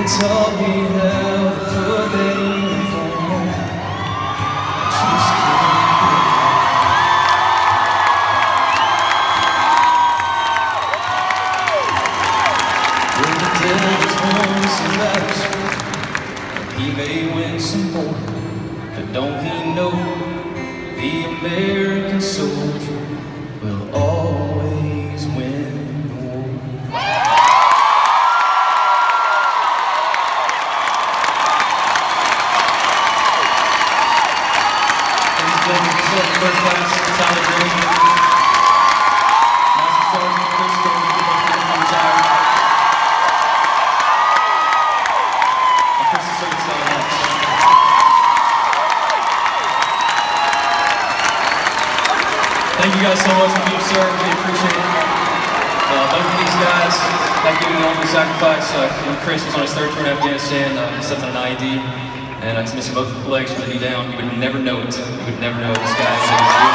taught me how to put that uniform on. Just when the devil's won some battles, he may win some more, but don't he know the American soldier will always win the war? First class, Tyler Green, Master Sergeant Crystal, retired. And Crystal service all much. Thank you guys so much for being served. We appreciate it. Both of these guys, thank you to all the sacrifice. When Chris was on his third tour in Afghanistan, he stepped on an IED. And he's missing both legs from the knee down. You would never know it. You would never know it. This guy is really...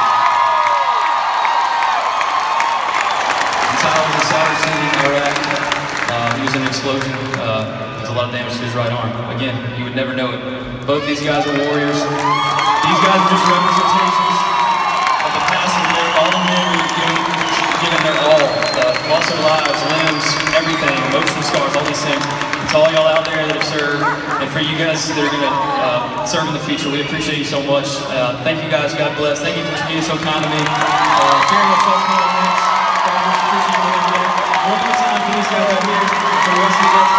Tyler was in Saudi City, Iraq. He was in an explosion. There's a lot of damage to his right arm. Again, you would never know it. Both these guys are warriors. These guys are just representations of the past of all the men who have given their all. Lost their lives, limbs, everything, emotional scars, all these things. To all y'all out there that have served, and for you guys that are going to serve in the future, we appreciate you so much. Thank you guys, God bless. Thank you for being so kind to me. Sharing yourselves with us. Appreciate it. One more time for these guys right here, for the rest of you guys.